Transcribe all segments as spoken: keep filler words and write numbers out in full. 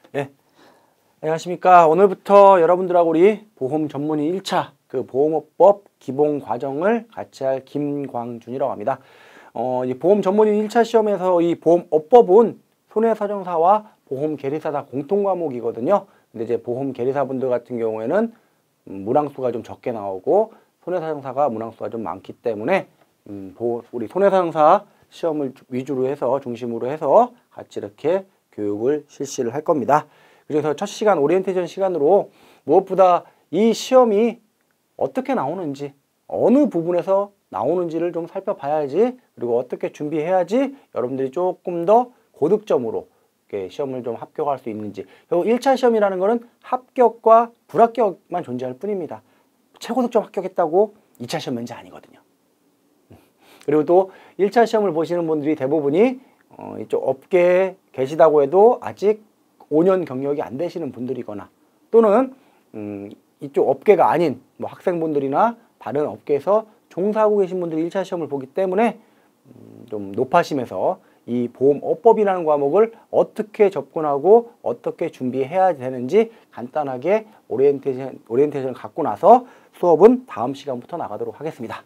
예, 안녕하십니까. 오늘부터 여러분들하고 우리 보험 전문의 일 차 그 보험업법 기본 과정을 같이 할 김광준이라고 합니다. 어, 이 보험 전문의 일 차 시험에서 이 보험업법은 손해사정사와 보험계리사 다 공통 과목이거든요. 근데 이제 보험계리사분들 같은 경우에는 음, 문항수가 좀 적게 나오고 손해사정사가 문항수가 좀 많기 때문에 음, 보, 우리 손해사정사 시험을 위주로 해서 중심으로 해서 같이 이렇게 교육을 실시를 할 겁니다. 그래서 첫 시간 오리엔테이션 시간으로 무엇보다 이 시험이 어떻게 나오는지 어느 부분에서 나오는지를 좀 살펴봐야지, 그리고 어떻게 준비해야지 여러분들이 조금 더 고득점으로 이렇게 시험을 좀 합격할 수 있는지. 그리고 일 차 시험이라는 거는 합격과 불합격만 존재할 뿐입니다. 최고득점 합격했다고 이 차 시험 면제 아니거든요. 그리고 또 일 차 시험을 보시는 분들이 대부분이 어, 이쪽 업계에 계시다고 해도 아직 오 년 경력이 안 되시는 분들이거나, 또는 음, 이쪽 업계가 아닌 뭐 학생분들이나 다른 업계에서 종사하고 계신 분들이 일 차 시험을 보기 때문에 음, 좀 높아심에서 이 보험업법이라는 과목을 어떻게 접근하고 어떻게 준비해야 되는지 간단하게 오리엔테이션, 오리엔테이션을 갖고 나서 수업은 다음 시간부터 나가도록 하겠습니다.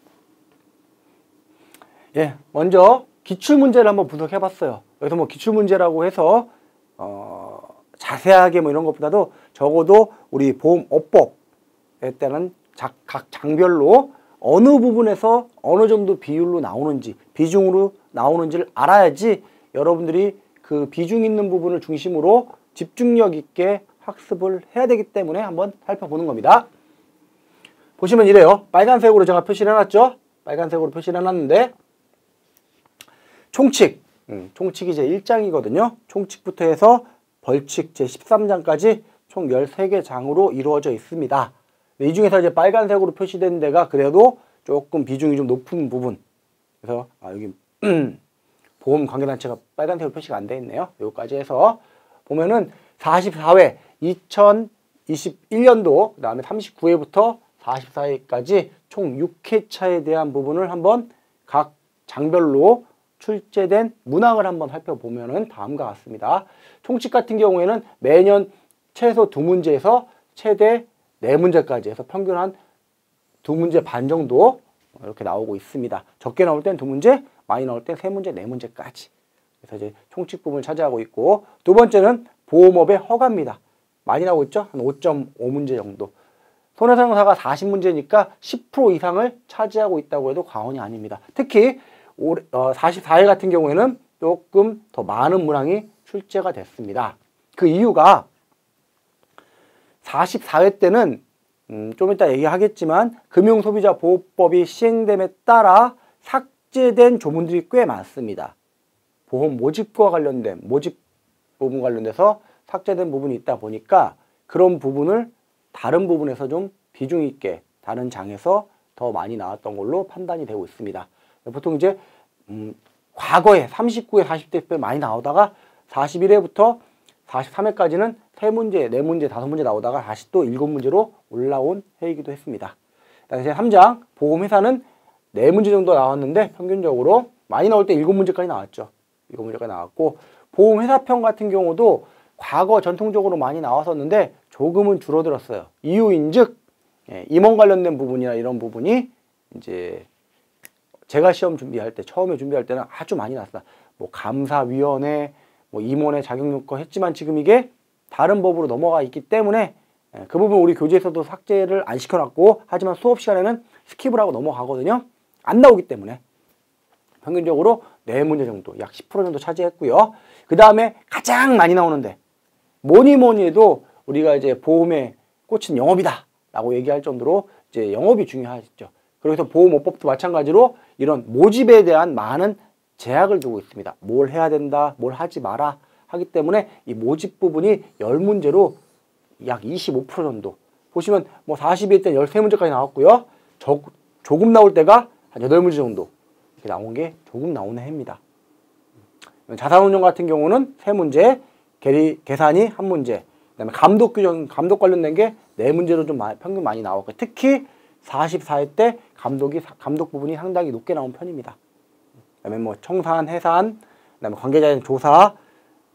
예, 먼저 기출문제를 한번 분석해 봤어요. 여기서 뭐 기출문제라고 해서 어, 자세하게 뭐 이런 것보다도 적어도 우리 보험업법에 따른 각, 각 장별로 어느 부분에서 어느 정도 비율로 나오는지, 비중으로 나오는지를 알아야지 여러분들이 그 비중 있는 부분을 중심으로 집중력 있게 학습을 해야 되기 때문에 한번 살펴보는 겁니다. 보시면 이래요. 빨간색으로 제가 표시를 해놨죠. 빨간색으로 표시를 해놨는데 총칙, 음, 총칙이 제일 장이거든요. 총칙부터 해서 벌칙 제십삼 장까지 총 열세 개 장으로 이루어져 있습니다. 이 중에서 이제 빨간색으로 표시된 데가 그래도 조금 비중이 좀 높은 부분. 그래서 아, 여기 보험 관계단체가 빨간색으로 표시가 안 돼 있네요. 여기까지 해서 보면은 사십사 회 이천이십일 년도 그 다음에 삼십구 회부터 사십사 회까지 총 육 회차에 대한 부분을 한번 각 장별로 출제된 문항을 한번 살펴보면은 다음과 같습니다. 총칙 같은 경우에는 매년 최소 두 문제에서 최대 네 문제까지 해서 평균 한 두 문제 반 정도 이렇게 나오고 있습니다. 적게 나올 땐 두 문제, 많이 나올 땐 세 문제, 네 문제까지. 그래서 이제 총칙 부분을 차지하고 있고, 두 번째는 보험업의 허가입니다. 많이 나오고 있죠? 한 오 점 오 문제 정도. 손해사정사가 사십 문제니까 십 퍼센트 이상을 차지하고 있다고 해도 과언이 아닙니다. 특히 사십사 회 같은 경우에는 조금 더 많은 문항이 출제가 됐습니다. 그 이유가 사십사 회 때는 음, 좀 이따 얘기하겠지만 금융소비자보호법이 시행됨에 따라 삭제된 조문들이 꽤 많습니다. 보험 모집과 관련된 모집 부분 관련돼서 삭제된 부분이 있다 보니까 그런 부분을 다른 부분에서 좀 비중 있게 다른 장에서 더 많이 나왔던 걸로 판단이 되고 있습니다. 보통 이제 음, 과거에 삼십구 회, 사십 대 많이 나오다가 사십일 회부터 사십삼 회까지는 세 문제, 네 문제, 다섯 문제 나오다가 다시 또 일곱 문제로 올라온 회이기도 했습니다. 그다음에 삼 장 보험회사는 네 문제 정도 나왔는데 평균적으로 많이 나올 때 일곱 문제까지 나왔죠. 일곱 문제까지 나왔고, 보험회사편 같은 경우도 과거 전통적으로 많이 나왔었는데 조금은 줄어들었어요. 이유인즉 예, 임원 관련된 부분이나 이런 부분이 이제 제가 시험 준비할 때, 처음에 준비할 때는 아주 많이 나왔다. 뭐 감사위원회, 뭐 임원의 자격요건 했지만 지금 이게 다른 법으로 넘어가 있기 때문에 그 부분 우리 교재에서도 삭제를 안 시켜놨고, 하지만 수업 시간에는 스킵을 하고 넘어가거든요. 안 나오기 때문에 평균적으로 네 문제 정도, 약 십 퍼센트 정도 차지했고요. 그 다음에 가장 많이 나오는데 뭐니 뭐니 해도 우리가 이제 보험에 꽂힌 영업이다 라고 얘기할 정도로 이제 영업이 중요하죠. 그래서 보험업법도 마찬가지로 이런 모집에 대한 많은 제약을 두고 있습니다. 뭘 해야 된다, 뭘 하지 마라 하기 때문에 이 모집 부분이 십 문제로 약 이십오 퍼센트 정도. 보시면 뭐 사십 회 때 열세 문제까지 나왔고요. 저, 조금 나올 때가 한 여덟 문제 정도 이렇게 나온 게 조금 나오는 해입니다. 자산운용 같은 경우는 세 문제, 계리, 계산이 한 문제, 그다음에 감독 규정, 감독 관련된 게 네 문제로 좀 많이, 평균 많이 나왔고, 특히 사십사 회 때 감독이, 감독 부분이 상당히 높게 나온 편입니다. 그다음에 뭐 청산, 해산, 그다음에 관계자의 조사,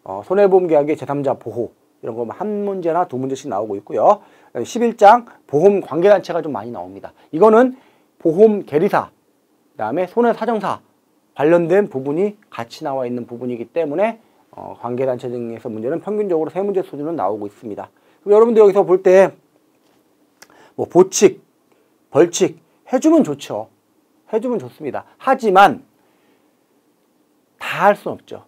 어, 손해보험 계약의 제삼자 보호 이런 거 한 문제나 두 문제씩 나오고 있고요. 십일 장 보험 관계단체가 좀 많이 나옵니다. 이거는 보험 계리사, 그 다음에 손해사정사 관련된 부분이 같이 나와 있는 부분이기 때문에 어, 관계단체 등에서 문제는 평균적으로 세 문제 수준은 나오고 있습니다. 그럼 여러분들 여기서 볼 때 뭐 보칙, 벌칙 해주면 좋죠. 해주면 좋습니다. 하지만 다 할 수는 없죠.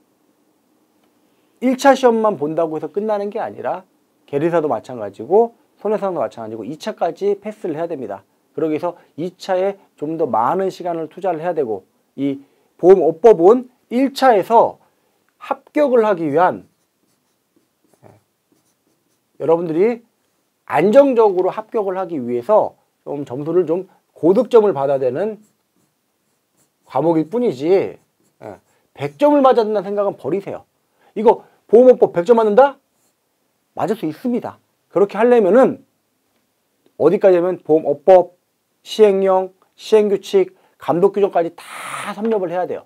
일 차 시험만 본다고 해서 끝나는 게 아니라 계리사도 마찬가지고 손해사정도 마찬가지고 이 차까지 패스를 해야 됩니다. 그러기 위해서 이 차에 좀 더 많은 시간을 투자를 해야 되고 이 보험업법은 일 차에서 합격을 하기 위한 여러분들이 안정적으로 합격을 하기 위해서 좀 점수를 좀 고득점을 받아야 되는 과목일 뿐이지 백 점을 맞아야 된다는 생각은 버리세요. 이거 보험업법 백 점 맞는다? 맞을 수 있습니다. 그렇게 하려면은 어디까지 하면 보험업법, 시행령, 시행규칙, 감독규정까지 다 섭렵을 해야 돼요.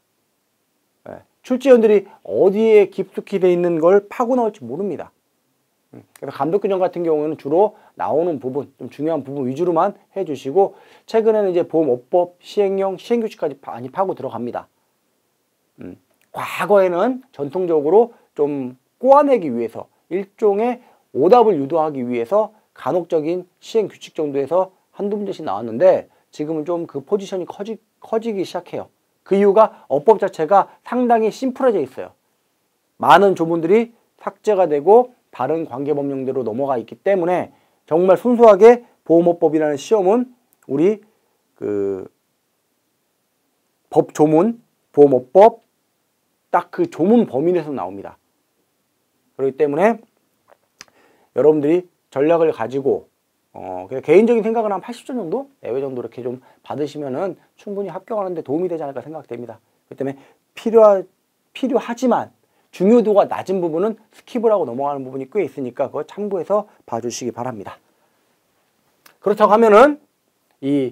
출제위원들이 어디에 깊숙이 돼 있는 걸 파고 나올지 모릅니다. 그래서 감독규정 같은 경우에는 주로 나오는 부분, 좀 중요한 부분 위주로만 해주시고 최근에는 이제 보험업법, 시행령, 시행규칙까지 많이 파고 들어갑니다. 음, 과거에는 전통적으로 좀 꼬아내기 위해서 일종의 오답을 유도하기 위해서 간혹적인 시행규칙 정도에서 한두 문제씩 나왔는데 지금은 좀 그 포지션이 커지, 커지기 시작해요. 그 이유가 어법 자체가 상당히 심플해져 있어요. 많은 조문들이 삭제가 되고 다른 관계법령대로 넘어가 있기 때문에 정말 순수하게 보험업법이라는 시험은 우리 그 법조문, 보험업법 딱 그 조문 범위 내에서 나옵니다. 그렇기 때문에 여러분들이 전략을 가지고 어, 그냥 개인적인 생각은 한 팔십 점 정도? 내외 정도 이렇게 좀 받으시면은 충분히 합격하는데 도움이 되지 않을까 생각됩니다. 그렇기 때문에 필요하, 필요하지만 중요도가 낮은 부분은 스킵을 하고 넘어가는 부분이 꽤 있으니까 그거 참고해서 봐주시기 바랍니다. 그렇다고 하면은 이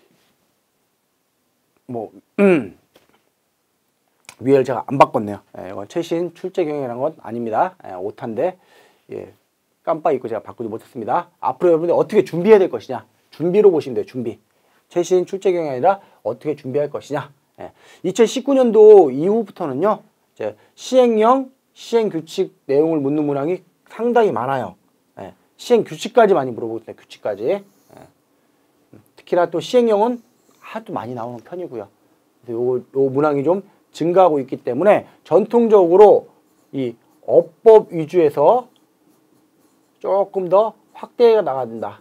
뭐 음, 위에를 제가 안 바꿨네요. 예, 이건 최신 출제 경영이라는 건 아닙니다. 예, 오타인데 예, 깜빡 잊고 제가 바꾸지 못했습니다. 앞으로 여러분들 어떻게 준비해야 될 것이냐. 준비로 보시면 돼요. 준비. 최신 출제 경영이 아니라 어떻게 준비할 것이냐. 예. 이천십구 년도 이후부터는요. 이제 시행령, 시행규칙 내용을 묻는 문항이 상당히 많아요. 예. 시행규칙까지 많이 물어보고 있어요. 규칙까지. 예. 특히나 또 시행령은 하도 많이 나오는 편이고요. 요, 요 문항이 좀 증가하고 있기 때문에 전통적으로 이 어법 위주에서 조금 더 확대가 나가야 된다.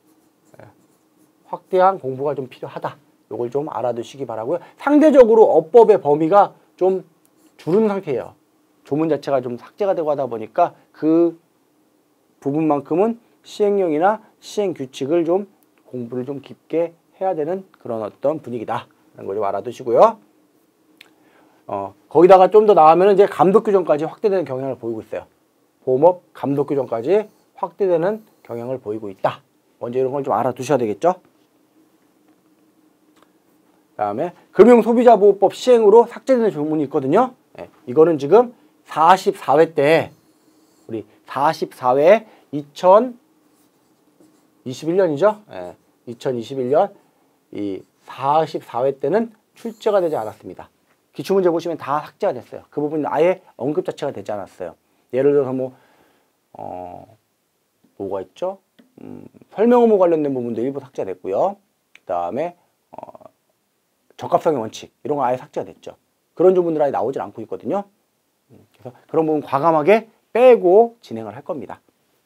확대한 공부가 좀 필요하다. 이걸 좀 알아두시기 바라고요. 상대적으로 어법의 범위가 좀 줄은 상태예요. 조문 자체가 좀 삭제가 되고 하다 보니까 그 부분만큼은 시행령이나 시행규칙을 좀 공부를 좀 깊게 해야 되는 그런 어떤 분위기다. 라는 걸 좀 알아두시고요. 어, 거기다가 좀 더 나가면 이제 감독규정까지 확대되는 경향을 보이고 있어요. 보험업 감독규정까지 확대되는 경향을 보이고 있다. 먼저 이런 걸 좀 알아두셔야 되겠죠. 그 다음에 금융소비자보호법 시행으로 삭제되는 조문이 있거든요. 예, 이거는 지금 사십사 회 때 우리 사십사 회 이천이십일 년이죠. 예, 이천이십일 년 이 사십사 회 때는 출제가 되지 않았습니다. 기출문제 보시면 다 삭제가 됐어요. 그 부분은 아예 언급 자체가 되지 않았어요. 예를 들어서 뭐 어, 뭐가 있죠? 음, 설명 의무 관련된 부분도 일부 삭제가 됐고요. 그 다음에 어, 적합성의 원칙 이런 거 아예 삭제가 됐죠. 그런 부분들 아예 나오질 않고 있거든요. 그래서 그런 부분 과감하게 빼고 진행을 할 겁니다.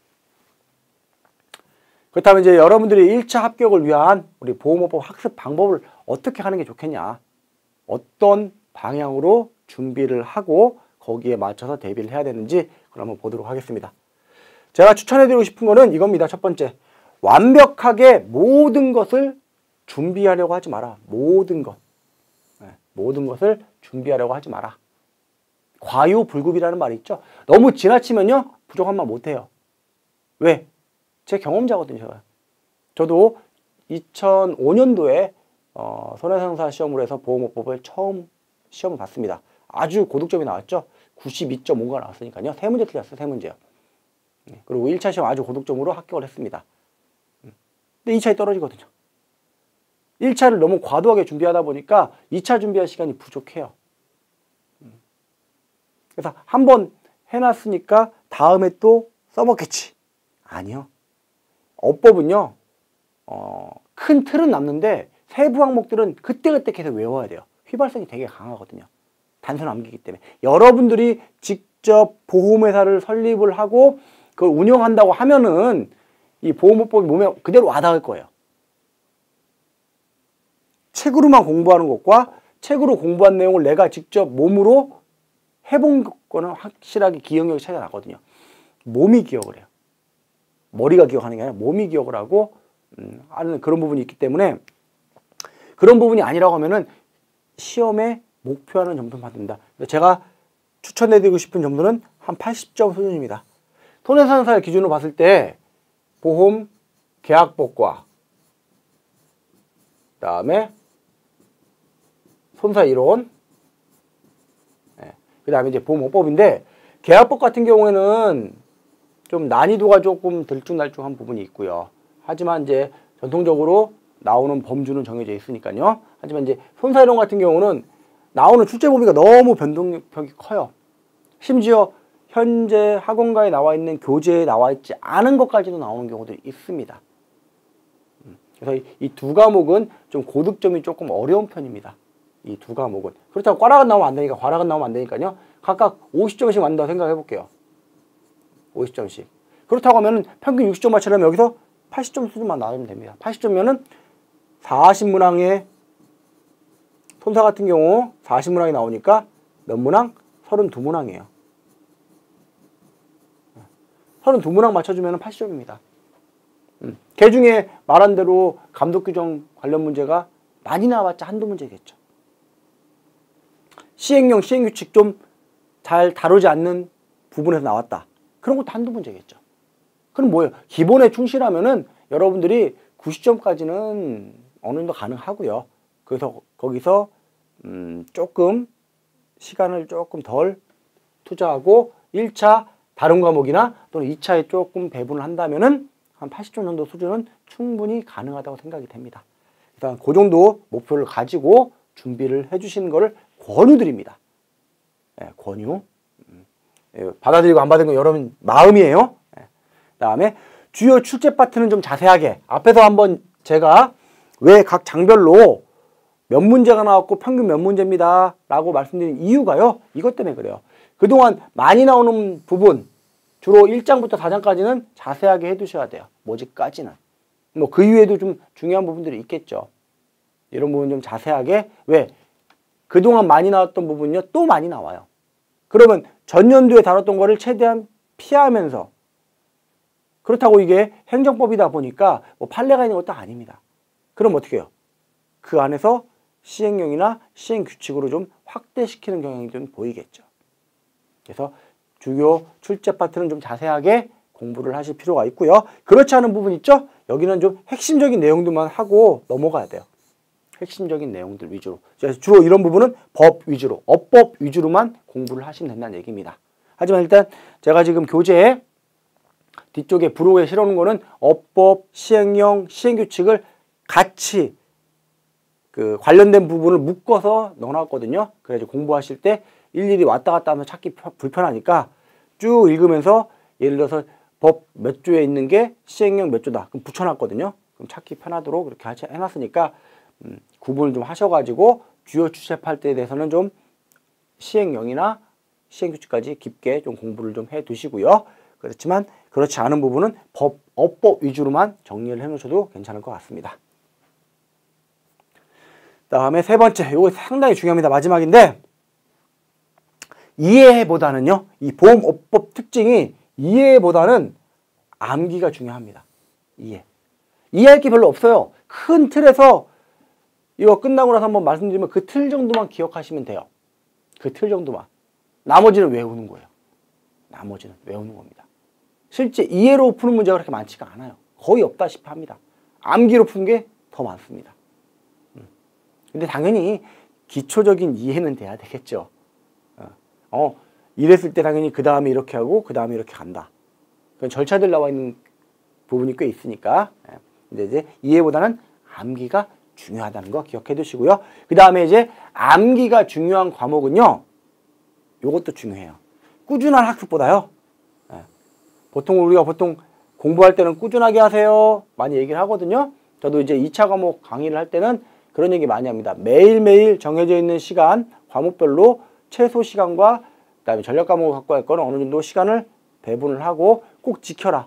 그렇다면 이제 여러분들이 일 차 합격을 위한 우리 보험업법 학습 방법을 어떻게 하는 게 좋겠냐. 어떤 방향으로 준비를 하고 거기에 맞춰서 대비를 해야 되는지 그걸 한번 보도록 하겠습니다. 제가 추천해드리고 싶은 거는 이겁니다. 첫 번째, 완벽하게 모든 것을 준비하려고 하지 마라. 모든 것. 네, 모든 것을 준비하려고 하지 마라. 과유불급이라는 말이 있죠. 너무 지나치면요. 부족한 말 못해요. 왜? 제 경험자거든요. 제가. 저도 이천오 년도에 어, 손해상사 시험을 해서 보험업법을 처음 시험을 봤습니다. 아주 고득점이 나왔죠. 구십이 점 오가 나왔으니까요. 세 문제 틀렸어요. 세 문제요. 그리고 일 차 시험 아주 고득점으로 합격을 했습니다. 근데 이 차에 떨어지거든요. 일 차를 너무 과도하게 준비하다 보니까 이 차 준비할 시간이 부족해요. 그래서 한 번 해놨으니까 다음에 또 써먹겠지. 아니요. 어법은요. 어, 큰 틀은 남는데 세부 항목들은 그때그때 계속 외워야 돼요. 휘발성이 되게 강하거든요. 단순 암기이기 때문에. 여러분들이 직접 보험회사를 설립을 하고 그걸 운영한다고 하면은 이 보험업법이 몸에 그대로 와닿을 거예요. 책으로만 공부하는 것과 책으로 공부한 내용을 내가 직접 몸으로 해본 거는 확실하게 기억력이 차이가 나거든요. 몸이 기억을 해요. 머리가 기억하는 게 아니라 몸이 기억을 하고 음, 하는 그런 부분이 있기 때문에 그런 부분이 아니라고 하면은 시험에 목표하는 점수는 받습니다. 제가 추천해드리고 싶은 점수는 한 팔십 점 수준입니다. 손해산사를 기준으로 봤을 때 보험 계약법과 그 다음에 손사이론 네. 그 다음에 이제 보험업법인데 계약법 같은 경우에는 좀 난이도가 조금 들쭉날쭉한 부분이 있고요. 하지만 이제 전통적으로 나오는 범주는 정해져 있으니까요. 하지만 이제 손사이론 같은 경우는 나오는 출제 범위가 너무 변동력이 커요. 심지어 현재 학원가에 나와 있는 교재에 나와 있지 않은 것까지도 나오는 경우들이 있습니다. 그래서 이 두 과목은 좀 고득점이 조금 어려운 편입니다. 이 두 과목은. 그렇다고 과락은 나오면 안 되니까, 과락은 나오면 안 되니까요. 각각 오십 점씩 맞는다고 생각해 볼게요. 오십 점씩. 그렇다고 하면 평균 육십 점 맞추려면 여기서 팔십 점 수준만 나오면 됩니다. 팔십 점이면은 사십 문항에 손사 같은 경우 사십 문항이 나오니까 몇 문항? 삼십이 문항이에요. 삼십이 문항 맞춰주면 팔십 점입니다. 음. 그 중에 말한 대로 감독 규정 관련 문제가 많이 나와봤자 한두 문제겠죠. 시행령, 시행규칙 좀 잘 다루지 않는 부분에서 나왔다. 그런 것도 한두 문제겠죠. 그럼 뭐예요? 기본에 충실하면은 여러분들이 구십 점까지는 어느 정도 가능하고요. 그래서 거기서 음 조금 시간을 조금 덜 투자하고 일 차 다른 과목이나 또는 이 차에 조금 배분을 한다면은 한 팔십 점 정도 수준은 충분히 가능하다고 생각이 됩니다. 일단 그 정도 목표를 가지고 준비를 해주시는 것을 권유드립니다. 예, 권유. 음, 예, 받아들이고 안 받은 건 여러분 마음이에요. 예. 그다음에 주요 출제 파트는 좀 자세하게 앞에서 한번 제가 왜 각 장별로 몇 문제가 나왔고 평균 몇 문제입니다 라고 말씀드린 이유가요. 이것 때문에 그래요. 그동안 많이 나오는 부분 주로 일 장부터 사 장까지는 자세하게 해두셔야 돼요. 모집까지는. 뭐 그 이후에도 좀 중요한 부분들이 있겠죠. 이런 부분 좀 자세하게. 왜? 그동안 많이 나왔던 부분요 또 많이 나와요. 그러면 전년도에 다뤘던 거를 최대한 피하면서 그렇다고 이게 행정법이다 보니까 뭐 판례가 있는 것도 아닙니다. 그럼 어떻게 해요? 그 안에서 시행령이나 시행규칙으로 좀 확대시키는 경향이 좀 보이겠죠. 그래서 주요 출제 파트는 좀 자세하게 공부를 하실 필요가 있고요. 그렇지 않은 부분 있죠? 여기는 좀 핵심적인 내용들만 하고 넘어가야 돼요. 핵심적인 내용들 위주로. 주로 이런 부분은 법 위주로, 어법 위주로만 공부를 하시면 된다는 얘기입니다. 하지만 일단 제가 지금 교재에 뒤쪽에 부록에 실어놓은 거는 어법, 시행령, 시행규칙을 같이 그 관련된 부분을 묶어서 넣어놨거든요. 그래서 공부하실 때 일일이 왔다 갔다 하면 찾기 불편하니까 쭉 읽으면서 예를 들어서 법 몇 조에 있는 게 시행령 몇 조다. 그럼 붙여놨거든요. 그럼 찾기 편하도록 이렇게 같이 해놨으니까 음, 구분을 좀 하셔가지고 주요 출제 파트에 대해서는 좀 시행령이나 시행규칙까지 깊게 좀 공부를 좀 해두시고요. 그렇지만 그렇지 않은 부분은 법, 어법 위주로만 정리를 해놓으셔도 괜찮을 것 같습니다. 다음에 세 번째, 이거 상당히 중요합니다. 마지막인데 이해보다는요, 이 보험업법 특징이 이해보다는 암기가 중요합니다. 이해. 이해할 게 별로 없어요. 큰 틀에서 이거 끝나고 나서 한번 말씀드리면 그 틀 정도만 기억하시면 돼요. 그 틀 정도만. 나머지는 외우는 거예요. 나머지는 외우는 겁니다. 실제 이해로 푸는 문제가 그렇게 많지가 않아요. 거의 없다시피 합니다. 암기로 푸는 게 더 많습니다. 근데 당연히 기초적인 이해는 돼야 되겠죠. 어, 이랬을 때 당연히 그 다음에 이렇게 하고 그 다음에 이렇게 간다. 그런 절차들 나와 있는 부분이 꽤 있으니까. 근데 이제 이해보다는 암기가 중요하다는 거 기억해 두시고요. 그 다음에 이제 암기가 중요한 과목은요. 요것도 중요해요. 꾸준한 학습보다요. 보통 우리가 보통 공부할 때는 꾸준하게 하세요. 많이 얘기를 하거든요. 저도 이제 이 차 과목 강의를 할 때는 그런 얘기 많이 합니다. 매일매일 정해져 있는 시간, 과목별로 최소 시간과 그다음에 전략 과목을 갖고 할 거는 어느 정도 시간을 배분을 하고 꼭 지켜라.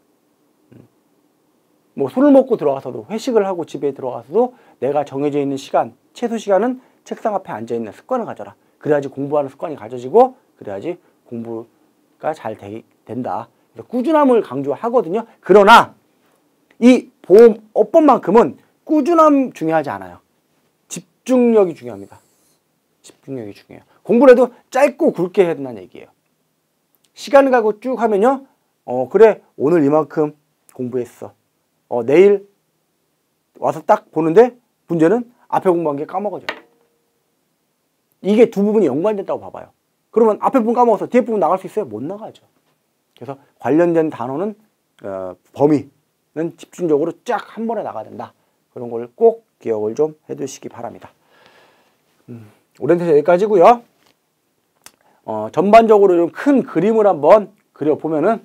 뭐 술을 먹고 들어가서도 회식을 하고 집에 들어가서도 내가 정해져 있는 시간, 최소 시간은 책상 앞에 앉아있는 습관을 가져라. 그래야지 공부하는 습관이 가져지고 그래야지 공부가 잘 되, 된다. 그래서 꾸준함을 강조하거든요. 그러나 이 보험업법만큼은 꾸준함 중요하지 않아요. 집중력이 중요합니다. 집중력이 중요해요. 공부를 해도 짧고 굵게 해야 된다는 얘기예요. 시간을 가고 쭉 하면요. 어 그래 오늘 이만큼 공부했어. 어 내일 와서 딱 보는데 문제는 앞에 공부한 게 까먹어져요. 이게 두 부분이 연관됐다고 봐봐요. 그러면 앞에 부분 까먹어서 뒤에 부분 나갈 수 있어요? 못 나가죠. 그래서 관련된 단어는 어, 범위는 집중적으로 쫙 한 번에 나가야 된다. 그런 걸 꼭 기억을 좀 해두시기 바랍니다. 음, 오랜 여기까지고요. 어, 전반적으로 좀 큰 그림을 한번 그려보면은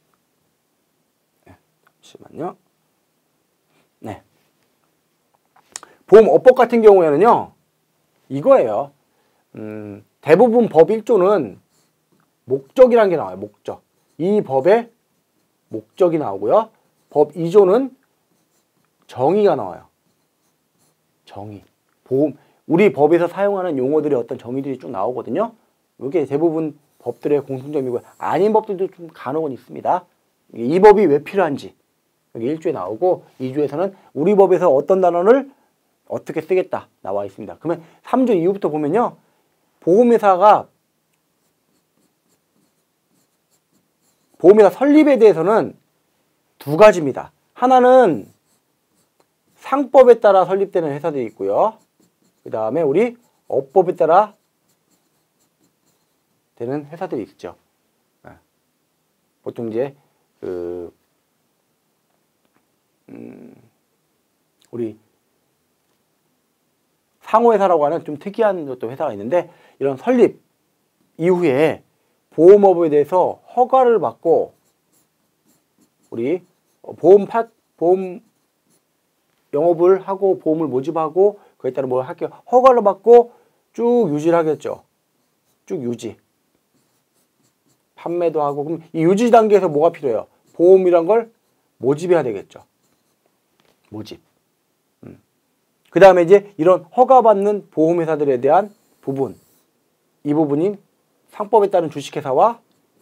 네, 잠시만요. 네. 보험업법 같은 경우에는요. 이거예요. 음, 대부분 법 일 조는 목적이라는 게 나와요. 목적. 이 법의 목적이 나오고요. 법 이 조는 정의가 나와요. 정의. 보험. 우리 법에서 사용하는 용어들의 어떤 정의들이 쭉 나오거든요. 이게 대부분 법들의 공통점이고요. 아닌 법들도 좀 간혹은 있습니다. 이 법이 왜 필요한지. 여기 일 조에 나오고 이 조에서는 우리 법에서 어떤 단어를 어떻게 쓰겠다 나와 있습니다. 그러면 삼 조 이후부터 보면요. 보험회사가 보험회사 설립에 대해서는 두 가지입니다. 하나는 상법에 따라 설립되는 회사들이 있고요. 그 다음에 우리 업법에 따라 되는 회사들이 있죠. 보통 이제 그 음, 우리 상호회사라고 하는 좀 특이한 또 회사가 있는데 이런 설립 이후에 보험업에 대해서 허가를 받고 우리 보험 파, 보험 영업을 하고 보험을 모집하고 그에 따라 뭘 할게요. 허가를 받고 쭉 유지를 하겠죠. 쭉 유지. 판매도 하고 그럼 이 유지 단계에서 뭐가 필요해요? 보험이란 걸 모집해야 되겠죠. 모집. 음. 그 다음에 이제 이런 허가받는 보험회사들에 대한 부분. 이 부분인 상법에 따른 주식회사와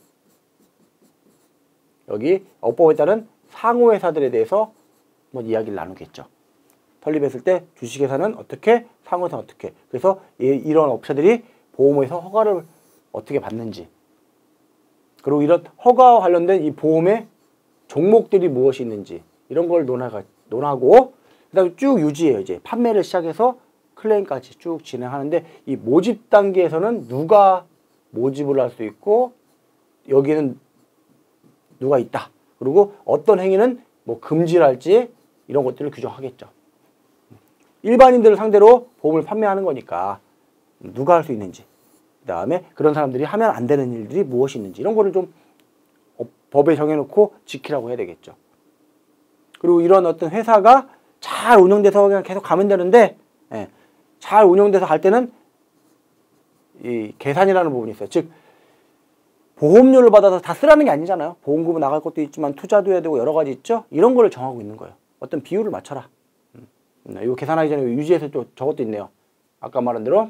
여기 업법에 따른 상호회사들에 대해서 뭐 이야기를 나누겠죠. 설립했을 때 주식회사는 어떻게, 상호회사는 어떻게. 그래서 이런 업체들이 보험에서 허가를 어떻게 받는지. 그리고 이런 허가와 관련된 이 보험의 종목들이 무엇이 있는지 이런 걸 논하가, 논하고 그 다음에 쭉 유지해요. 이제 판매를 시작해서 클레임까지 쭉 진행하는데 이 모집 단계에서는 누가 모집을 할 수 있고 여기에는 누가 있다. 그리고 어떤 행위는 뭐 금지를 할지 이런 것들을 규정하겠죠. 일반인들을 상대로 보험을 판매하는 거니까 누가 할 수 있는지 그 다음에 그런 사람들이 하면 안 되는 일들이 무엇이 있는지 이런 거를 좀 법에 정해놓고 지키라고 해야 되겠죠. 그리고 이런 어떤 회사가 잘 운영돼서 그냥 계속 가면 되는데 예, 잘 운영돼서 갈 때는 이 계산이라는 부분이 있어요. 즉 보험료를 받아서 다 쓰라는 게 아니잖아요. 보험금은 나갈 것도 있지만 투자도 해야 되고 여러 가지 있죠. 이런 거를 정하고 있는 거예요. 어떤 비율을 맞춰라. 음, 이거 계산하기 전에 유지해서 또 저것도 있네요. 아까 말한 대로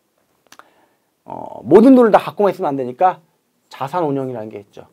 어, 모든 돈을 다 갖고만 있으면 안 되니까 자산 운용이라는 게 있죠.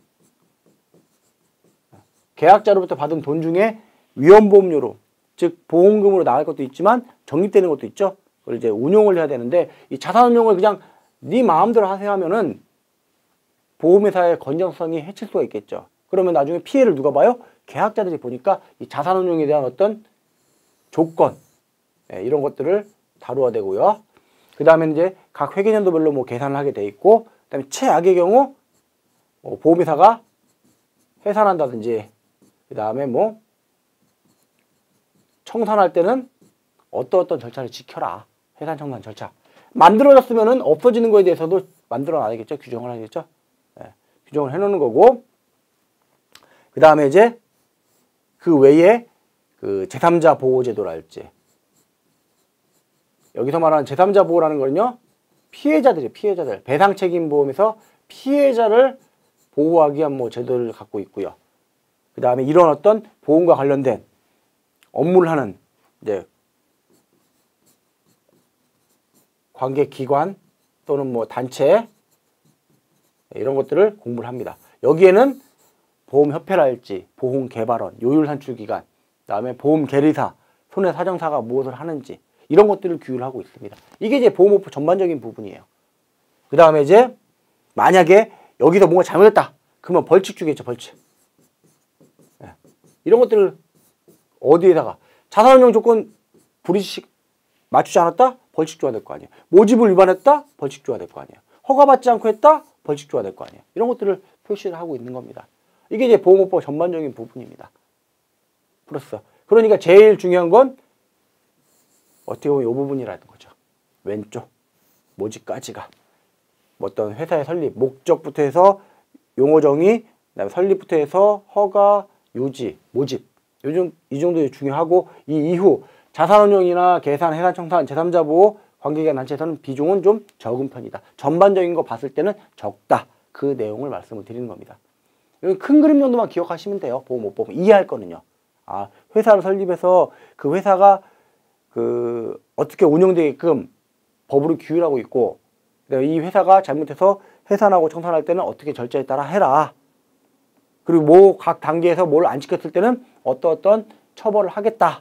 계약자로부터 받은 돈 중에 위험보험료로 즉 보험금으로 나갈 것도 있지만 적립되는 것도 있죠. 그걸 이제 운용을 해야 되는데 이 자산 운용을 그냥 네 마음대로 하세요 하면은 보험회사의 건전성이 해칠 수가 있겠죠. 그러면 나중에 피해를 누가 봐요? 계약자들이 보니까 이 자산 운용에 대한 어떤 조건 예, 이런 것들을 다루어야 되고요. 그 다음에 이제 각 회계년도별로 뭐 계산을 하게 돼 있고 그다음에 최악의 경우 뭐 보험회사가 해산한다든지, 그 다음에 뭐 청산할 때는 어떤 어떤 절차를 지켜라. 해산 청산 절차. 만들어졌으면은 없어지는 거에 대해서도 만들어놔야겠죠. 규정을 하겠죠. 네, 규정을 해놓는 거고, 그 다음에 이제 그 외에 그 제삼자 보호제도랄지, 여기서 말하는 제삼자 보호라는 거는요, 피해자들이 피해자들 배상책임보험에서 피해자를 보호하기 위한 뭐 제도를 갖고 있고요. 그 다음에 이런 어떤 보험과 관련된 업무를 하는 이제 관계기관 또는 뭐 단체, 이런 것들을 공부를 합니다. 여기에는 보험협회랄지, 보험개발원, 요율산출기관, 그 다음에 보험계리사, 손해사정사가 무엇을 하는지, 이런 것들을 규율을 하고 있습니다. 이게 이제 보험업무 전반적인 부분이에요. 그 다음에 이제 만약에 여기서 뭔가 잘못했다, 그러면 벌칙 주겠죠. 벌칙. 네. 이런 것들을 어디에다가 자산운용 조건 불이식 맞추지 않았다? 벌칙 줘야 될 거 아니에요. 모집을 위반했다? 벌칙 줘야 될 거 아니에요. 허가받지 않고 했다? 벌칙 줘야 될 거 아니에요. 이런 것들을 표시를 하고 있는 겁니다. 이게 이제 보험업법 전반적인 부분입니다. 플러스. 그러니까 제일 중요한 건 어떻게 보면 이 부분이라는 거죠. 왼쪽 모집까지가 어떤 회사의 설립, 목적부터 해서 용어 정의, 그다음에 설립부터 해서 허가, 유지, 모집, 요즘 이 정도 중요하고, 이 이후 자산운용이나 계산, 해산청산, 제삼자 보호, 관계기관 단체에서는 비중은 좀 적은 편이다. 전반적인 거 봤을 때는 적다. 그 내용을 말씀을 드리는 겁니다. 큰 그림 정도만 기억하시면 돼요. 보험업법 이해할 거는요. 아, 회사를 설립해서 그 회사가 그 어떻게 운영되게끔 법으로 규율하고 있고, 이 회사가 잘못해서 해산하고 청산할 때는 어떻게 절차에 따라 해라. 그리고 뭐 각 단계에서 뭘 안 지켰을 때는 어떤 어떤 처벌을 하겠다.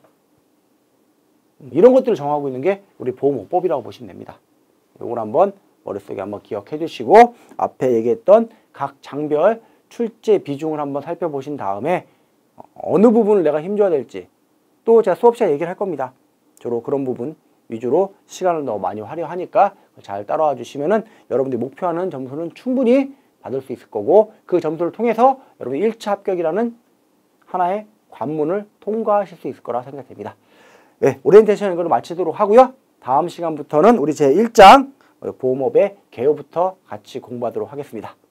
이런 것들을 정하고 있는 게 우리 보험업법이라고 보시면 됩니다. 이걸 한번 머릿속에 한번 기억해 주시고, 앞에 얘기했던 각 장별 출제 비중을 한번 살펴보신 다음에 어느 부분을 내가 힘줘야 될지, 또 제가 수업 시간에 얘기를 할 겁니다. 주로 그런 부분 위주로 시간을 너무 많이 활용하니까 잘 따라와 주시면은 여러분들이 목표하는 점수는 충분히 받을 수 있을 거고, 그 점수를 통해서 여러분 일 차 합격이라는 하나의 관문을 통과하실 수 있을 거라 생각됩니다. 네, 오리엔테이션 이거를 마치도록 하고요. 다음 시간부터는 우리 제일 장 보험업의 개요부터 같이 공부하도록 하겠습니다.